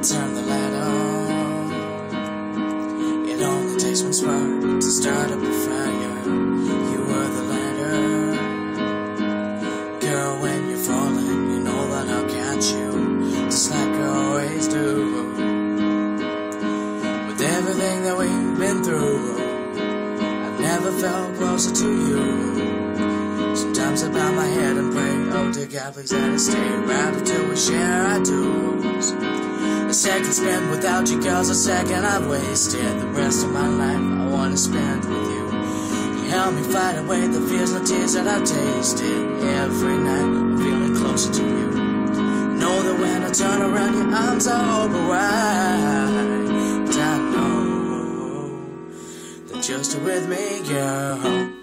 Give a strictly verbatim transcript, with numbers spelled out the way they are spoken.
Turn the light on. It only takes one spark to start up a fire. You were the lighter. Girl, when you're falling, you know that I'll catch you, just like I always do. With everything that we've been through, I've never felt closer to you. Sometimes I bow my head and pray, oh dear God, please let us stay right until we share our dues. A second spent without you, girl's a second I've wasted. The rest of my life I wanna spend with you. You help me fight away the fears and the tears that I've tasted. Every night I'm feeling closer to you. Know that when I turn around, your arms are open wide. But I know that you're still with me, girl.